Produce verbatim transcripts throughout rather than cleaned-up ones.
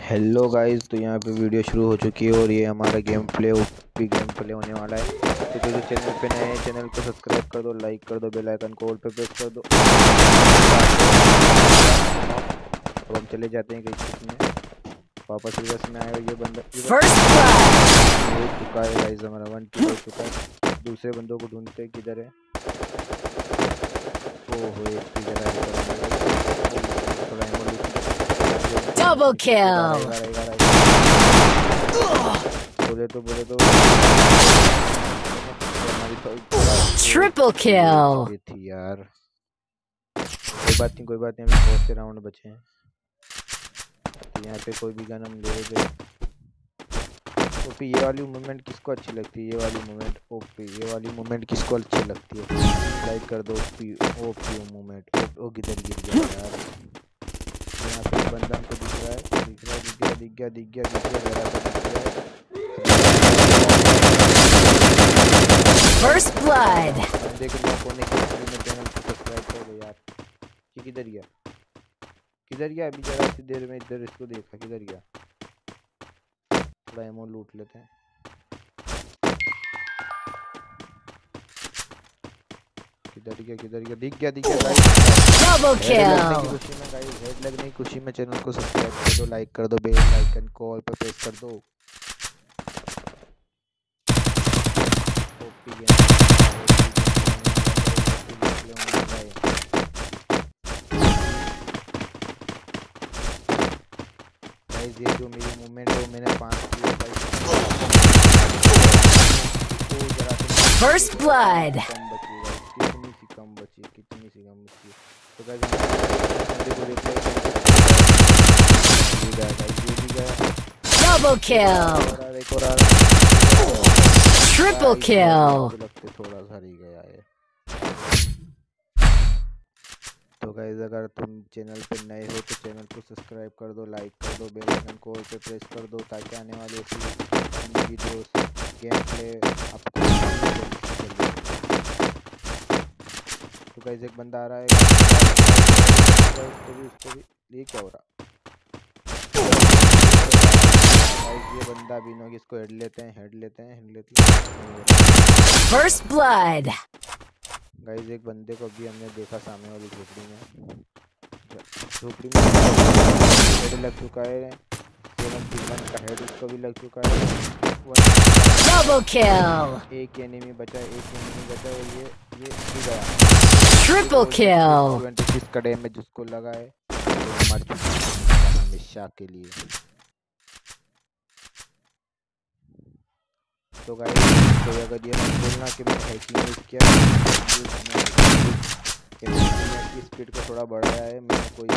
Hello guys, तो यहाँ पे वीडियो शुरू हो चुकी है और ये हमारा game play OP game play होने वाला है। तो जो चैनल पे नए हैं चैनल को सब्सक्राइब कर दो, लाइक कर दो, बेल आइकन को ऑल पे प्रेस कर दो। अब हम चले जाते हैं कहीं में, वापस रिवर्स में आएगा ये बंदा। फर्स्ट हो चुका है गाइस, हमारा वन टू हो चुका है। दूसरे बंदों को ढूंढते हैं किधर है। ओहो एक किधर है, Double kill. बोले तो बोले तो Triple kill. थी यार। कोई बात नहीं कोई बात नहीं, अभी बहुत से राउंड बचे हैं। यहाँ पे कोई भी गन हम ले ले। ओपी ये वाली मूवमेंट किसको अच्छी लगती है? ये वाली मूवमेंट ओपी ये वाली मूवमेंट किसको अच्छी लगती है? लाइक कर दो। ओपी ओपी मूवमेंट ओ किधर गिर गया यार। यहाँ पे बंदा हमको दिख रहा है, दिख रहा है, दिख गया दिख गया दिख गया दिख गया जरा सा दिख गया। First blood. देख लो कोने के में चैनल को सब्सक्राइब कर दो यार। ये किधर गया किधर गया? अभी जरा सी देर में इधर इसको देखा, किधर गया? थोड़ा एमो लूट लेते हैं। किधर गया किधर गया? दिख गया दिख गया गाइस। Double kill. खुशी में गाइस, हेड लगने की खुशी में चैनल को सब्सक्राइब कर दो, लाइक कर दो, बेल आइकन को ऑल पे प्रेस कर दो। ओपी गेम गाइस, ये जो मेरी मूवमेंट है वो मैंने पांच किया गाइस। First blood. कितनी सी कम बची कितनी सी कम बची। तो गाइस देखो देखो Double kill. Triple kill. लगते थोड़ा सा ही गया है। तो गाइस अगर तुम चैनल पे नए हो तो चैनल को सब्सक्राइब कर दो, लाइक कर दो, बेल आइकन को ऑल पे प्रेस कर दो, ताकि आने वाली ऐसी वीडियोस गेम प्ले आपको। तो गाइस एक बंदा आ रहा है, उसको भी उसको भी ये क्या हो रहा? गाइस ये बंदा भी नो, इसको हेड लेते हैं हेड लेते हैं हेड लेते हैं। First blood. गाइस एक बंदे को भी हमने देखा सामने वाली झोपड़ी में, झोपड़ी में हेड लग चुका है। का हेड उसको भी लग चुका है। Double kill. एक एनिमी बचा एक एनिमी बचा और ये ये भी गया। Triple kill. छब्बीस का डैमेज जिसको लगा है तो मर चुका है हमेशा के लिए। तो गाइस तो अगर ये मत बोलना कि मैं हैकिंग यूज़ किया, की स्पीड को थोड़ा बढ़ाया है मैंने। कोई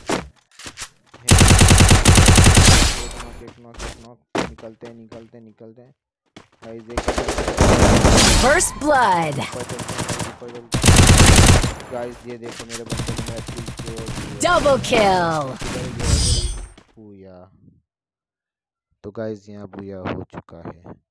निकलते हैं निकलते हैं निकलते हैं गाइस देख। First blood. गाइस ये देखो मेरे बंदे ने मेरा किल किया। Double kill. बूया। तो गाइस यहाँ बूया हो चुका है।